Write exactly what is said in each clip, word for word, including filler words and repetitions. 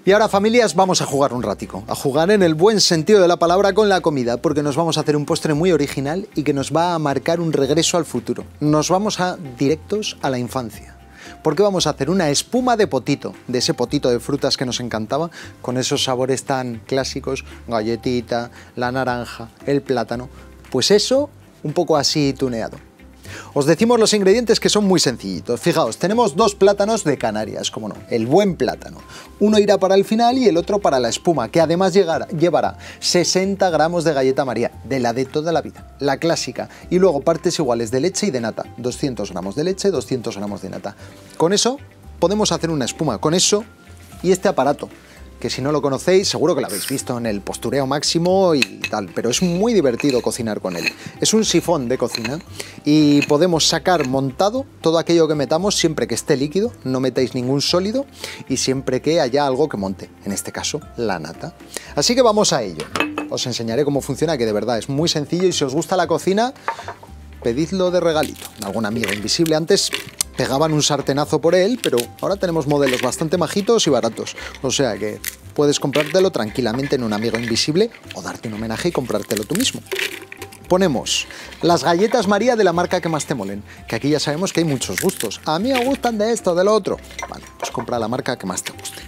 Y ahora, familias, vamos a jugar un ratico, a jugar en el buen sentido de la palabra con la comida, porque nos vamos a hacer un postre muy original y que nos va a marcar un regreso al futuro. Nos vamos a directos a la infancia, porque vamos a hacer una espuma de potito, de ese potito de frutas que nos encantaba, con esos sabores tan clásicos, galletita, la naranja, el plátano, pues eso, un poco así tuneado. Os decimos los ingredientes, que son muy sencillitos. Fijaos, tenemos dos plátanos de Canarias, como no, el buen plátano. Uno irá para el final y el otro para la espuma, que además llegará, llevará sesenta gramos de galleta María, de la de toda la vida, la clásica. Y luego partes iguales de leche y de nata, doscientos gramos de leche, doscientos gramos de nata. Con eso podemos hacer una espuma, con eso y este aparato, que si no lo conocéis, seguro que lo habéis visto en el Postureo Máximo y tal, pero es muy divertido cocinar con él. Es un sifón de cocina y podemos sacar montado todo aquello que metamos siempre que esté líquido, no metáis ningún sólido y siempre que haya algo que monte, en este caso la nata. Así que vamos a ello. Os enseñaré cómo funciona, que de verdad es muy sencillo y si os gusta la cocina, pedidlo de regalito. Algún amigo invisible antes pegaban un sartenazo por él, pero ahora tenemos modelos bastante majitos y baratos, o sea que puedes comprártelo tranquilamente en un amigo invisible o darte un homenaje y comprártelo tú mismo. Ponemos las galletas María de la marca que más te molen, que aquí ya sabemos que hay muchos gustos. A mí me gustan de esto, de lo otro. Vale, pues compra la marca que más te guste.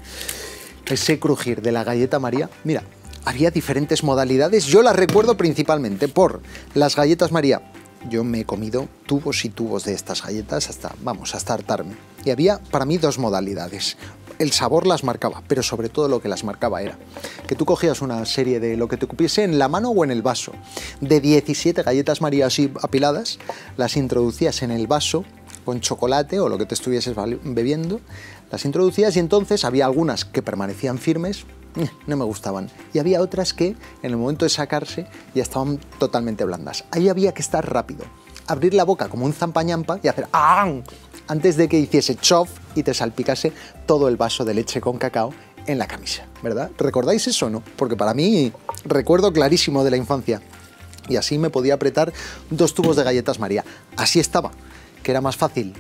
Ese crujir de la galleta María, mira, había diferentes modalidades, yo las recuerdo principalmente por las galletas María. Yo me he comido tubos y tubos de estas galletas hasta, vamos, hasta hartarme. Y había para mí dos modalidades. El sabor las marcaba, pero sobre todo lo que las marcaba era que tú cogías una serie de lo que te cupiese en la mano o en el vaso, de diecisiete galletas María así apiladas, las introducías en el vaso con chocolate o lo que te estuvieses bebiendo, las introducías y entonces había algunas que permanecían firmes, no me gustaban, y había otras que en el momento de sacarse ya estaban totalmente blandas. Ahí había que estar rápido, abrir la boca como un zampañampa y hacer ¡ah! Antes de que hiciese chof y te salpicase todo el vaso de leche con cacao en la camisa, ¿verdad? ¿Recordáis eso o no? Porque para mí, recuerdo clarísimo de la infancia. Y así me podía apretar dos tubos de galletas María. Así estaba, que era más fácil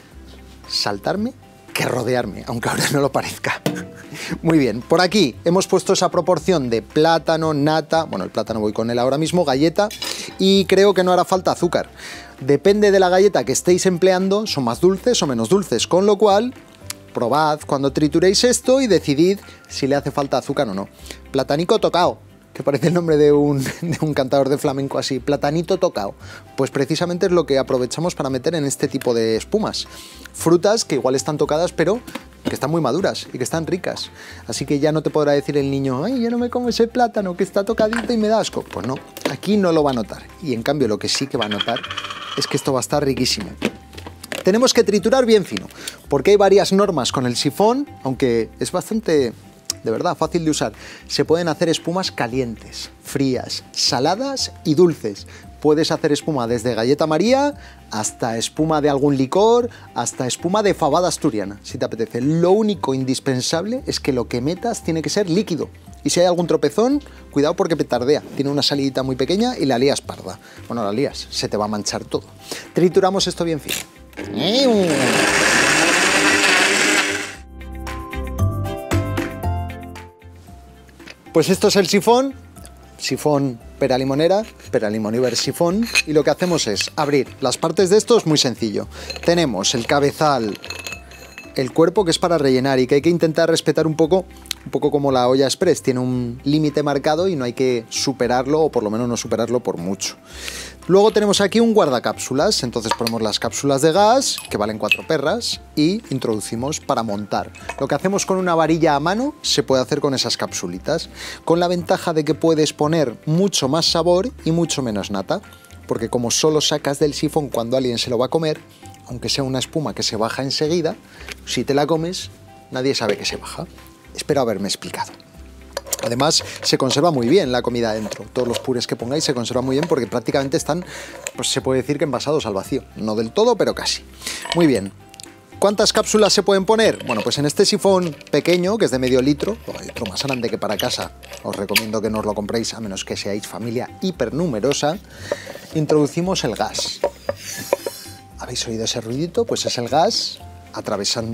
saltarme que rodearme, aunque ahora no lo parezca. Muy bien, por aquí hemos puesto esa proporción de plátano, nata, bueno, el plátano voy con él ahora mismo, galleta, y creo que no hará falta azúcar. Depende de la galleta que estéis empleando, son más dulces o menos dulces, con lo cual probad cuando trituréis esto y decidid si le hace falta azúcar o no. Platanico tocao, que parece el nombre de un, de un cantador de flamenco así, platanito tocao, pues precisamente es lo que aprovechamos para meter en este tipo de espumas. Frutas que igual están tocadas, pero que están muy maduras y que están ricas. Así que ya no te podrá decir el niño, ay, yo no me como ese plátano que está tocadito y me da asco. Pues no, aquí no lo va a notar. Y en cambio lo que sí que va a notar es que esto va a estar riquísimo. Tenemos que triturar bien fino, porque hay varias normas con el sifón, aunque es bastante, de verdad, fácil de usar. Se pueden hacer espumas calientes, frías, saladas y dulces. Puedes hacer espuma desde galleta María hasta espuma de algún licor, hasta espuma de fabada asturiana, si te apetece. Lo único indispensable es que lo que metas tiene que ser líquido. Y si hay algún tropezón, cuidado porque petardea. Tiene una salidita muy pequeña y la lías parda. Bueno, la lías, se te va a manchar todo. Trituramos esto bien fino. Pues esto es el sifón. Sifón pera limonera, pera limoniver sifón, y lo que hacemos es abrir las partes de esto. Es muy sencillo. Tenemos el cabezal, el cuerpo, que es para rellenar y que hay que intentar respetar un poco, un poco como la olla express, tiene un límite marcado y no hay que superarlo, o por lo menos no superarlo por mucho. Luego tenemos aquí un guardacápsulas, entonces ponemos las cápsulas de gas, que valen cuatro perras, y introducimos para montar. Lo que hacemos con una varilla a mano se puede hacer con esas capsulitas, con la ventaja de que puedes poner mucho más sabor y mucho menos nata, porque como solo sacas del sifón cuando alguien se lo va a comer, aunque sea una espuma que se baja enseguida, si te la comes, nadie sabe que se baja. Espero haberme explicado. Además, se conserva muy bien la comida dentro. Todos los purés que pongáis se conservan muy bien porque prácticamente están, pues se puede decir que envasados al vacío. No del todo, pero casi. Muy bien. ¿Cuántas cápsulas se pueden poner? Bueno, pues en este sifón pequeño, que es de medio litro, o hay otro más grande que para casa, os recomiendo que no os lo compréis a menos que seáis familia hipernumerosa, introducimos el gas. ¿Habéis oído ese ruidito? Pues es el gas atravesando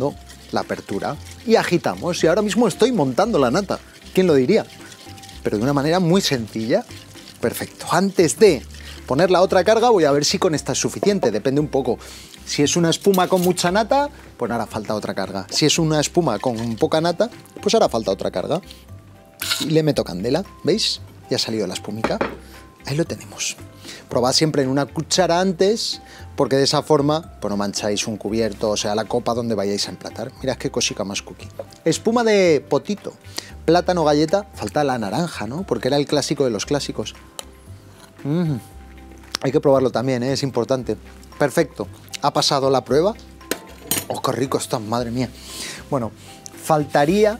la apertura y agitamos. Y ahora mismo estoy montando la nata. ¿Quién lo diría? Pero de una manera muy sencilla. Perfecto. Antes de poner la otra carga voy a ver si con esta es suficiente. Depende un poco. Si es una espuma con mucha nata, pues no hará falta otra carga. Si es una espuma con poca nata, pues hará falta otra carga. Y le meto candela. ¿Veis? Ya ha salido la espumica. Ahí lo tenemos. Probad siempre en una cuchara antes, porque de esa forma pues no mancháis un cubierto, o sea, la copa donde vayáis a emplatar. Mirad qué cosica más cookie. Espuma de potito. Plátano galleta. Falta la naranja, ¿no? Porque era el clásico de los clásicos. Mm. Hay que probarlo también, ¿eh? Es importante. Perfecto. Ha pasado la prueba. ¡Oh, qué rico está! Madre mía. Bueno, faltaría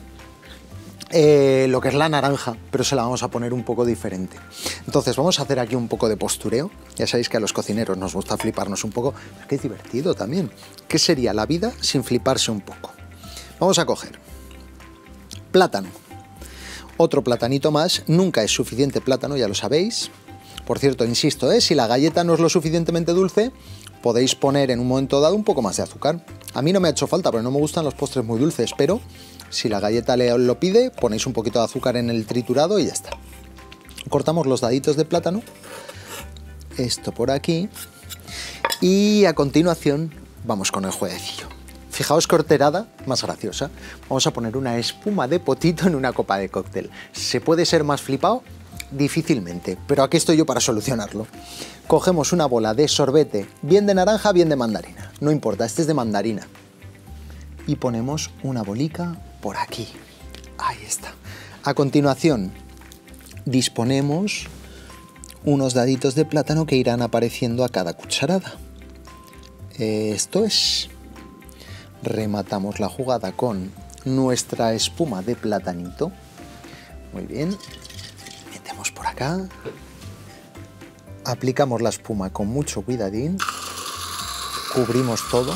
eh, lo que es la naranja, pero se la vamos a poner un poco diferente. Entonces vamos a hacer aquí un poco de postureo. Ya sabéis que a los cocineros nos gusta fliparnos un poco. Es que es divertido también. ¿Qué sería la vida sin fliparse un poco? Vamos a coger plátano. Otro platanito más. Nunca es suficiente plátano, ya lo sabéis. Por cierto, insisto, ¿eh? Si la galleta no es lo suficientemente dulce, podéis poner en un momento dado un poco más de azúcar. A mí no me ha hecho falta, porque no me gustan los postres muy dulces, pero si la galleta le lo pide, ponéis un poquito de azúcar en el triturado y ya está. Cortamos los daditos de plátano, esto por aquí, y a continuación vamos con el jueguecillo. Fijaos qué horterada más graciosa. Vamos a poner una espuma de potito en una copa de cóctel. ¿Se puede ser más flipado? Difícilmente, pero aquí estoy yo para solucionarlo. Cogemos una bola de sorbete, bien de naranja, bien de mandarina. No importa, este es de mandarina. Y ponemos una bolica por aquí. Ahí está. A continuación, disponemos unos daditos de plátano que irán apareciendo a cada cucharada. Esto es. Rematamos la jugada con nuestra espuma de platanito. Muy bien. Metemos por acá. Aplicamos la espuma con mucho cuidadín. Cubrimos todo.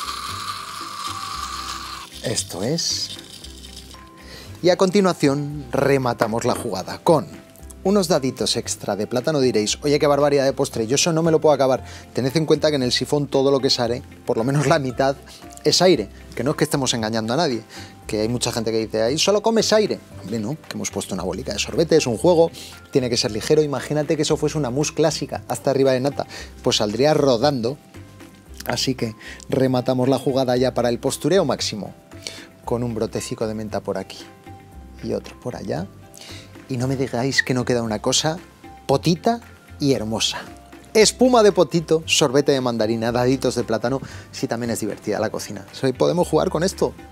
Esto es. Y a continuación rematamos la jugada con unos daditos extra de plátano. Diréis, oye, qué barbaridad de postre, yo eso no me lo puedo acabar. Tened en cuenta que en el sifón todo lo que sale, por lo menos la mitad, es aire. Que no es que estemos engañando a nadie, que hay mucha gente que dice, ahí solo comes aire. Hombre, no, que hemos puesto una bolita de sorbete, es un juego, tiene que ser ligero. Imagínate que eso fuese una mousse clásica, hasta arriba de nata, pues saldría rodando. Así que rematamos la jugada ya para el postureo máximo, con un brotecico de menta por aquí y otro por allá. Y no me digáis que no queda una cosa potita y hermosa. Espuma de potito, sorbete de mandarina, daditos de plátano. Sí, también es divertida la cocina. ¿Podemos jugar con esto?